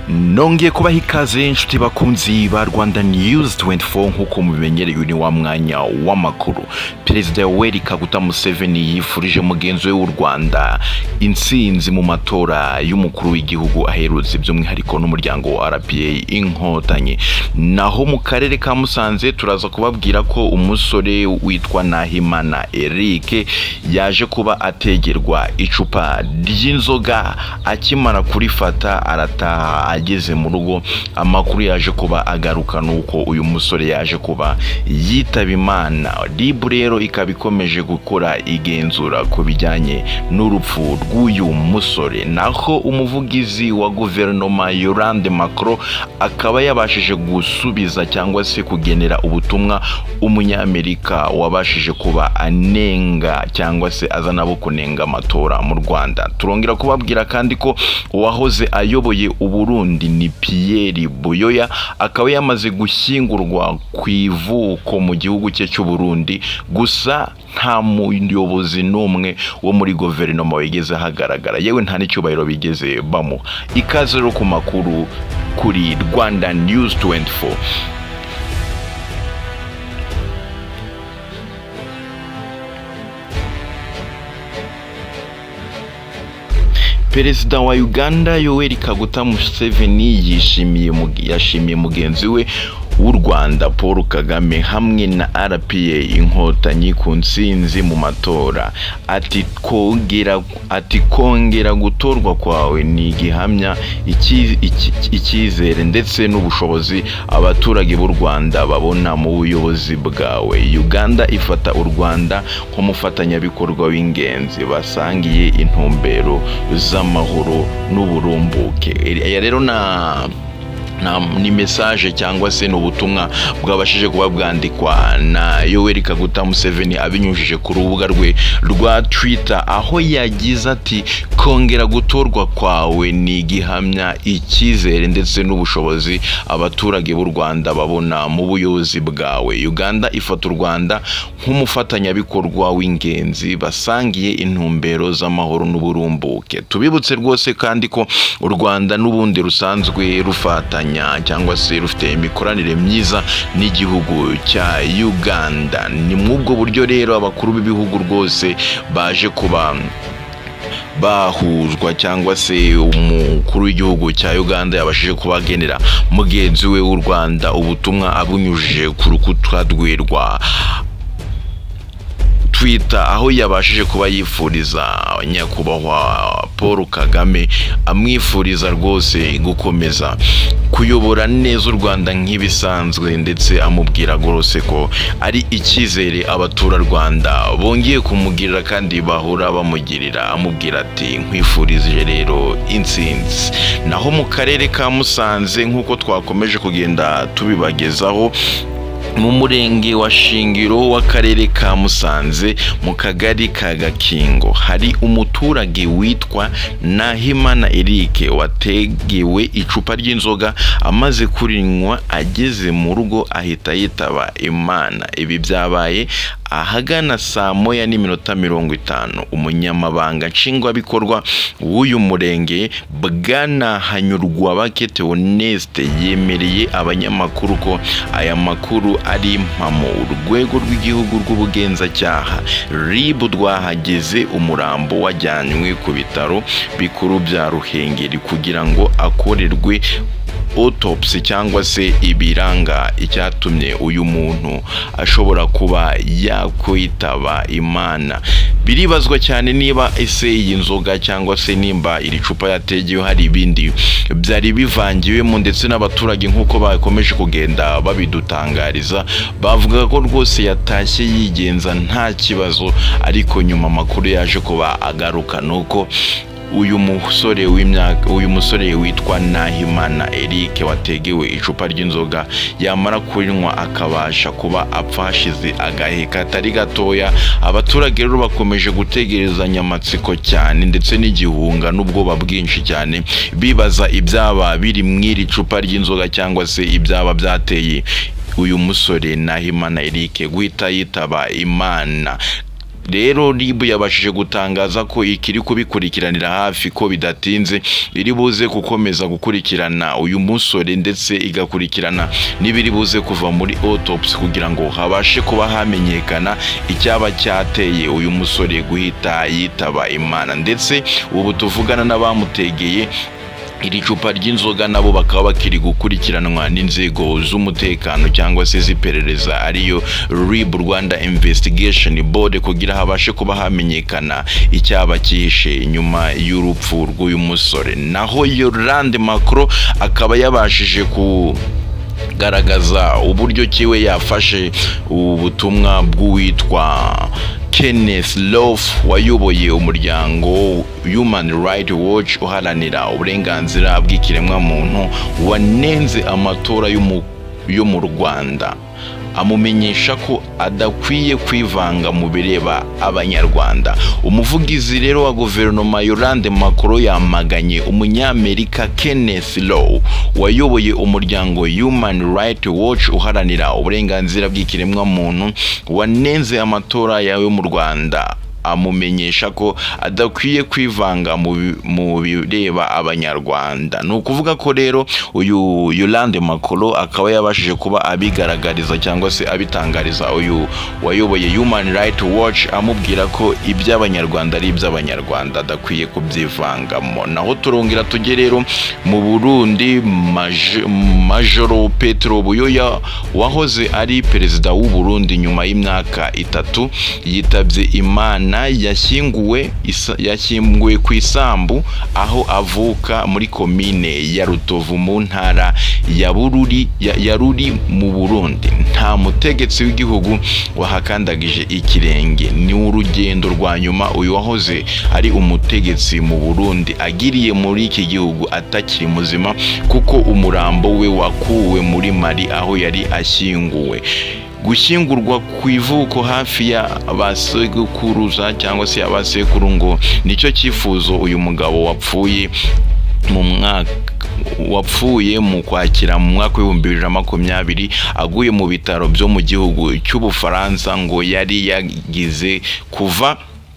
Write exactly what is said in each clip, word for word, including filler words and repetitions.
Nongeye kubaha ikaze inshuti bakunzi ba Rwanda News twenty-four nkuko mubimenyereye ni wa mwanya w'amakuru. Perezida Yoweri Kaguta Museveni yifurije mugenzi we w'u Rwanda intsinzi mu matora y'umukuru w'igihugu aherutse by'umwihariko n'umuryango wa R P A Inkotanyi. Naho mu karere ka Musanze turaza kubabwira ko umusore witwa Nahimana Eric yaje kuba ategerwa icupa ry'inzoga akimara kurifata arataha. Ageze mu rugo amakuru yaje kuba agaruka nuko uyu musore yaje kuba yitaba Imana. R I B rero ikabikomeje gukora igenzura ku bijyanye n'urupfu rw'uyu musore. Naho umuvugizi wa guverinoma Yolande Macron akaba yabashije gusubiza cyangwa se kugenera ubutumwa umunyamerika wabashije kuba anenga cyangwa se azana bo kunenga amatora mu Rwanda. Turongera kubabwira kandi ko uwahoze ayoboye Uburundi ni Pierre Buyoya akaba yamaze gushyingurwa ku ivuko mu gihugu cye cy'u Burundi, gusa nta muyobozi n'umwe wo muri guverinoma wigeze hagaragara, yewe nta n'icyubahiro bigeze bamu. Ikaze rero ku makuru kuri Rwanda News twenty-four. Perezida wa Uganda Yoweri Kaguta Museveni yishimiye yashimiye mugenzi we w'u Rwanda Paul Kagame hamwe na R P A Inkotanyi ku ntsinzi mu matora. Ati kongera ati kongera gutorwa kwawe ni gihamya icyizere ndetse n'ubushobozi abaturage b'u Rwanda babona mu buyobozi bwawe. Uganda ifata u Rwanda nk'umufatanyabikorwa w'ingenzi basangiye intumbero z'amahoro n'uburumbuke. Ya rero na na ni message cyangwa se n'ubutumwa bwabashije kuba bwandikwa na Yoweri Kaguta Museveni abinyujije ku rubuga rwe rwa Twitter, aho yagize ati kongera gutorwa kwawe ni gihamya icyizere ndetse n'ubushobozi abaturage b'u Rwanda babona mu buyobozi bwawe. Uganda ifata u Rwanda nk'umufatanyabikorwa w'ingenzi basangiye intumbero z'amahoro n'uburumbuke. Tubibutse rwose kandi ko u Rwanda n'ubundi rusanzwe rufatanya cyangwa se rufite imikoranire myiza n'igihugu cya Uganda. Ni mw'ubwo buryo rero abakuru b'ibihugu rwose baje kuba bahuzwa cyangwa se umukuru w'igihugu cya Uganda yabashije kubagenera mugenzi we w'u Rwanda ubutumwa abunyujije ku rukuta rwe rwa Twitter, aho yabashije kuba yifuriza nyakubahwa Paul Kagame amwifuriza rwose gukomeza kuyobora neza u Rwanda nk'ibisanzwe, ndetse amubwira rwose ko ari icyizere abatura Rwanda bongeye kumugirira kandi bahora bamugirira. Amubwira ati nkwifurije rero intsinzi. Naho mu karere ka Musanze nk'uko twakomeje kugenda tubibagezaho, mu murenge wa Shingiro w'akarere ka Musanze mu kagari ka Gakingo hari umuturage witwa Nahimana Eric wategewe icupa ry'inzoga amaze kurinywa, ageze mu rugo ahita yitaba Imana. Ibi byabaye ahagana saa moya n'iminota mirongo itanu. Umunyamabanga nshingwabikorwa w'uyu murenge Bwana Hanyurwabake Theoneste yemereye abanyamakuru ko aya makuru ari impamo. Urwego rw'igihugu rw'ubugenzacyaha R I B rwahageze umurambo wajyanywe ku bitaro bikuru bya Ruhengeri kugira ngo akorerwe autopsy cyangwa se ibiranga icyatumye uyu muntu ashobora kuba yakwitaba Imana. Biribazwa cyane niba ese iyi nzoga cyangwa se nimba iri cupa yategewe hari ibindi byari bivangiwemo, ndetse n'abaturage nk'uko bakomeje kugenda babidutangariza bavuga ko rwose yatashye yigenza nta kibazo, ariko nyuma amakuru yaje kuba agaruka nuko uyu musore w'imyaka uyu musore witwa Nahimana Eric wategewe icupa ry'inzoga yamara kurinywa akabasha kuba apfa hashize agahe katari gatoya. Abaturage rero bakomeje gutegerezanya amatsiko cyane ndetse n'igihunga n'ubwoba bwinshi cyane, bibaza ibyaba biri mw'iri cupa ry'inzoga cyangwa se ibyaba byateye uyu musore Nahimana Eric guhita yitaba Imana. rero R I B yabashije gutangaza ko ikiri kubikurikiranira hafi ko bidatinze iri buze gukomeza gukurikirana uyu musore ndetse igakurikirana n'ibiri buze kuva muri autopsy kugira ngo habashe kuba hamenyekana icyaba cyateye uyu musore guhita yitaba Imana. Ndetse ubu tuvugana n'abamutegeye iri cupa ry'inzoga nabo bakaba bakiri gukurikiranwa n'inzego z'umutekano cyangwa se ziperereza ariyo R I B Rwanda Investigation Board kugira habashe kuba hamenyekana icyaba cyihishe nyuma y'urupfu rw'uyu musore. Naho Yolande Macron akaba yabashije ku garagaza uburyo kiwe yafashe ubutumwa bw'uwitwa Kenneth Love wayoboye umuryango Human Rights Watch uharanira uburenganzira bw'ikiremwa muntu wanenze amatora yo mu Rwanda, amumenyesha ko adakwiye kwivanga mu bireba abanyarwanda. Umuvugizi rero wa guverinoma Yolande Macron yamaganye umunyamerika Kenneth Love wayoboye umuryango Human Rights Watch uharanira uburenganzira bw'ikiremwa muntu wanenze amatora yawe mu Rwanda, amumenyesha ko adakwiye kwivanga mu bireba abanyarwanda. Ni ukuvuga ko rero uyu Yolande Macron akaba yabashije kuba abigaragariza cyangwa se abitangariza uyu wayoboye Human Rights Watch amubwira ko iby'abanyarwanda ari iby'abanyarwanda adakwiye kubyivangamo. Naho turongera tujye rero mu Burundi, Majoro Petro Buyoya wahoze ari perezida w'u Burundi nyuma y'imyaka itatu yitabye Imana, yashyinguwe yashyinguwe ku isambu aho avuka muri komine ya Rutovu mu ntara ya Bururi ya Ruri mu Burundi. Nta mutegetsi w'igihugu wahakandagije ikirenge. Ni urugendo rwa nyuma uyu wahoze ari umutegetsi mu Burundi agiriye muri iki gihugu atakiri muzima, kuko umurambo we wakuwe muri Mali aho yari ashyinguwe. Gushyingurwa ku ivuko hafi ya basekuruza cyangwa se abasekuru ngo nicyo cyifuzo uyu mugabo wapfuye mu mwaka wapfuye mu kwakira mu mwaka w'ibihumbi bibiri na makumyabiri aguye mu bitaro byo mu gihugu cy'Ubufaransa ngo yari yagize kuva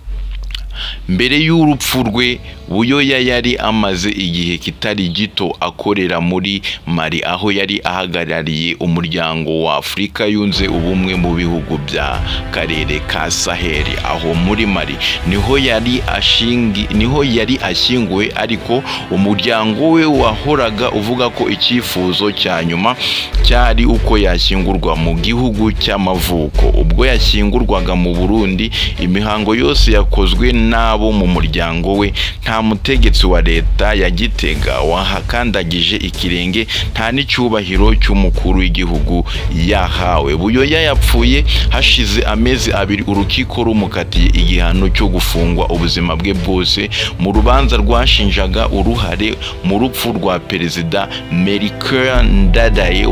mbere y'urupfu rwe. Buyoya yari amaze igihe kitari gito akorera muri Mali aho yari ahagarariye umuryango wa Afurika yunze ubumwe mu bihugu bya karere ka Sahel. Aho muri Mali niho yari ashingi niho yari ashyinguwe, ariko umuryango we wahoraga uvuga ko icyifuzo cya nyuma cyari uko yashyingurwa mu gihugu cy'amavuko. Ubwo yashyingurwaga mu Burundi, imihango yose yakozwe nabo mu muryango we. Nta mutegetsi wa leta ya Gitega wahakandagije ikirenge, nta n'icyubahiro cy'umukuru w'igihugu yahawe. Buyoya yapfuye hashize amezi abiri urukiko rumukatiye igihano cyo gufungwa ubuzima bwe bwose mu rubanza rwashinjaga uruhare mu rupfu rwa perezida Melchior Ndadaye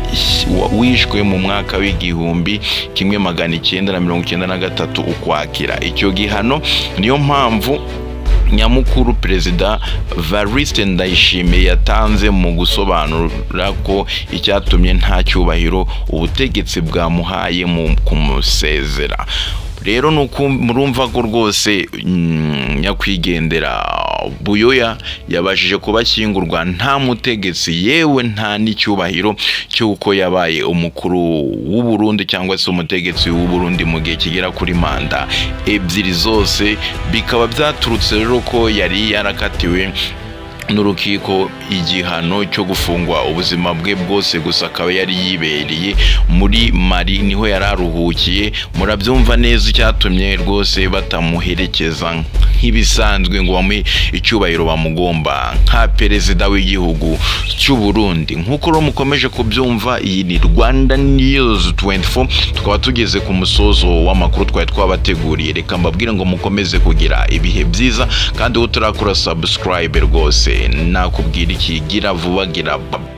wishwe mu mwaka w'igihumbi kimwe magana icyenda na mirongo icyenda na gatatu Ukwakira. Icyo gihano niyo mpamvu nyamukuru Perezida Evariste Ndayishimiye yatanze mu gusobanura ko icyatumye nta cyubahiro ubutegetsi bwamuhaye mu kumusezera. Rero nuko murumva ko rwose nyakwigendera Buyoya yabashije kubashyingurwa nta mutegetsi, yewe nta n'icyubahiro cy'uko yabaye umukuru w'u Burundi cyangwa se umutegetsi w'u Burundi mu gihe kigera kuri manda ebyiri zose. Bikaba byaturutse rero ko yari yarakatiwe n'urukiko igihano cyo gufungwa ubuzima bwe bwose, gusa akaba yari yibereye muri Mali niho yararuhukiye. Murabyumva neza icyatumye rwose batamuherekeza nk'ibisanzwe ngo bamuhe icyubahiro bamugomba nka perezida w'igihugu cy'u Burundi. Nk'uko rero mukomeje kubyumva, iyi ni Rwanda News twenty-four, tukaba tugeze ku musozo w'amakuru twari twabateguriye. Reka mbabwire ngo mukomeze kugira ibihe byiza, kandi uwo turakora subscribe rwose nakubwira iki, gira vuba gira